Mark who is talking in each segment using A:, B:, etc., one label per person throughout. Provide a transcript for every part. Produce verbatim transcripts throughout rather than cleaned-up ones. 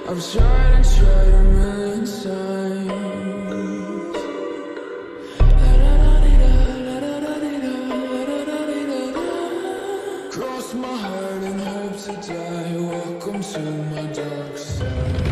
A: I've tried and tried a million times. Cross my heart and hope to die. Welcome to my dark side.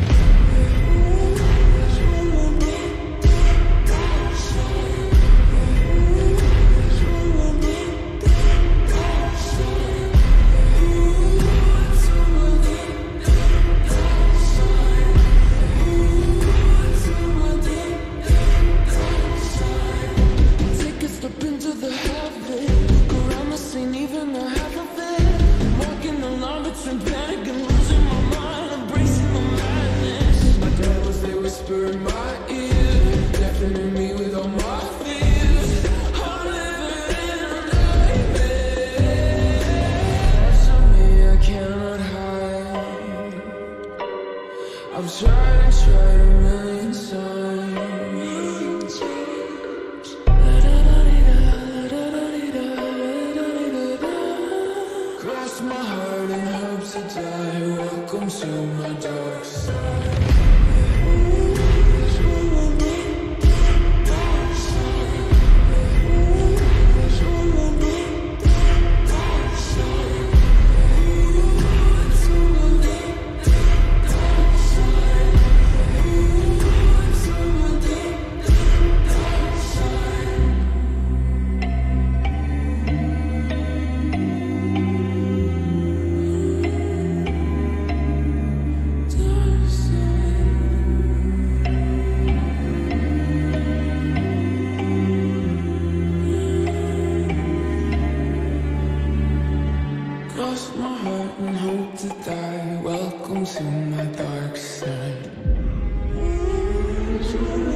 A: In my ear, deafening me with all my fears. I'm living in a nightmare. Parts of me I cannot hide. I've tried and tried a million times. Cross my heart and hope to die. Welcome to my dark side. Lost my heart and hope to die. Welcome to my dark side.